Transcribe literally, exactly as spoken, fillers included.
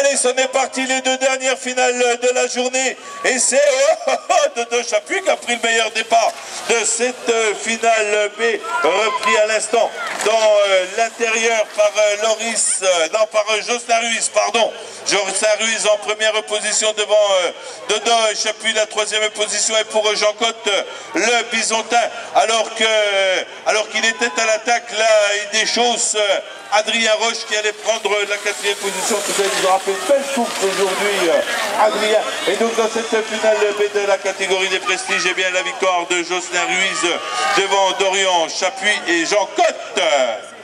Allez, c'en est parti, les deux dernières finales de la journée. Et c'est oh, oh, Dodo Chapuis qui a pris le meilleur départ de cette finale B, repris à l'instant dans euh, l'intérieur par euh, Loris, euh, non, par euh, Jocelyn Ruiz, pardon. Jocelyn Ruiz en première position devant euh, Dodo Chapuis. La troisième position est pour euh, Jean Cotte, euh, le Bisontin. Alors que, alors qu'il était à l'attaque, là, il des choses. Euh, Adrien Roche qui allait prendre la quatrième position. Tout à l'heure, ils ont rappelé une belle soupe aujourd'hui, euh, Adrien. Et donc dans cette finale B de la catégorie des prestiges, eh bien la victoire de Jocelyn Ruiz devant Dorian Chapuis et Jean Cotte.